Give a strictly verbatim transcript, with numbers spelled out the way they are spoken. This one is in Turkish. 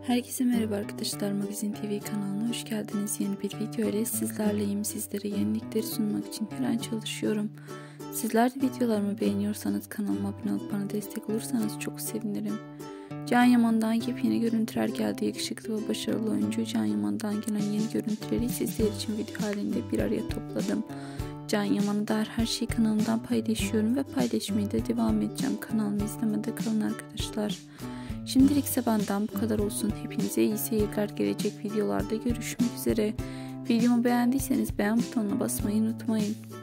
Herkese merhaba arkadaşlar, Magazin T V kanalına hoş geldiniz. Yeni bir video ile sizlerleyim. Sizlere yenilikleri sunmak için her an çalışıyorum. Sizler de videolarımı beğeniyorsanız kanalıma abone olup bana destek olursanız çok sevinirim. Can Yaman'dan yepyeni görüntüler geldi. Yakışıklı ve başarılı oyuncu Can Yaman'dan gelen yeni görüntüleri sizler için video halinde bir araya topladım. Can Yaman'a dair her şeyi kanalımdan paylaşıyorum ve paylaşmaya da devam edeceğim. Kanalımı izlemede kalın arkadaşlar. Şimdilik ise benden bu kadar olsun. Hepinize iyi seyirler. Gelecek videolarda görüşmek üzere. Videomu beğendiyseniz beğen butonuna basmayı unutmayın.